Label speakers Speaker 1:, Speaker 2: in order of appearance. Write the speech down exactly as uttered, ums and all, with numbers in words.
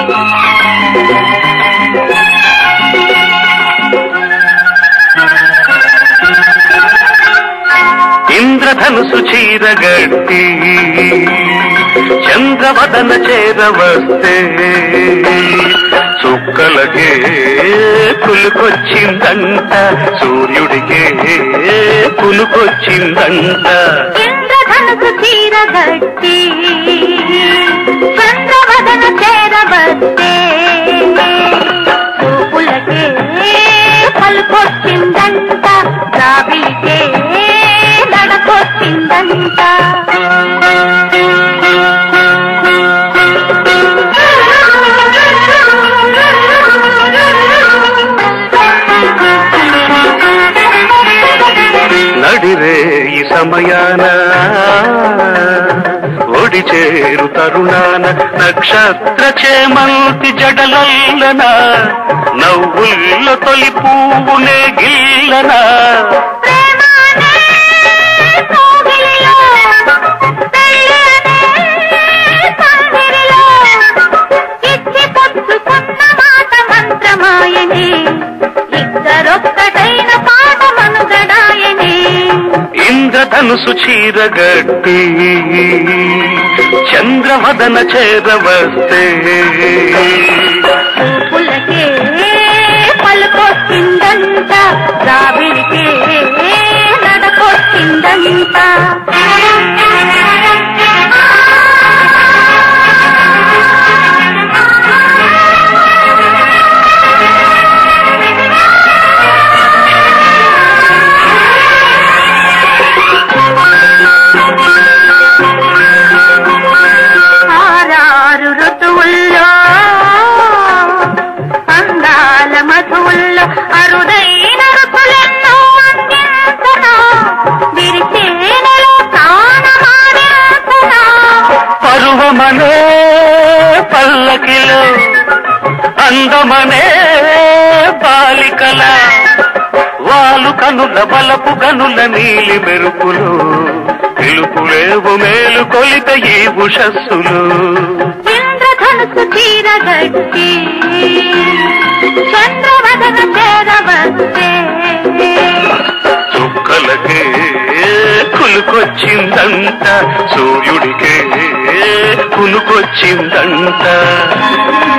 Speaker 1: ఇంద్రధనుసు చీరగట్టి చంద్రవదన చేరవస్తే చుక్కలకే పులుకొచ్చిందంట, సూర్యుడికే పులుకొచ్చిందంట.
Speaker 2: ఇంద్రధనుసు చీరగట్టి చంద్రవదన చేరవస్తే చూపులకే పలుకొచ్చిందంట, రావికే నడకొచ్చిందంట.
Speaker 1: నడిరే ఈ సమయాన ఒడి చేరు తరుణాన నక్షత్ర చేమంతి జడలల్లన నవ్వుల్ల తొలి పువ్వునే గిల్లన ఇంద్రధనుసు చీరగట్టి చంద్రవదన చేరవస్తే
Speaker 2: పులకే పలుకొచ్చిందంట, రావిడికే నడకొచ్చిందంట. అరుదైన రుతులెన్నో అందించనా, విరిచేనలో ప్రాణమాడించనా.
Speaker 1: పరువమనే పల్లకిలో అందమనే బాలికల వాలు కనుల బలపు గనుల నీలి మెరుపులు పిలుపులేవు మేలు కొలిత ఈ ఉషస్సులు.
Speaker 2: ఇంద్రధనుసు చీరగట్టి చంద్రవదన చేరవస్తే
Speaker 1: చుక్కలకే కులుకొచ్చిందంట, సూర్యుడికే కులుకొచ్చిందంట.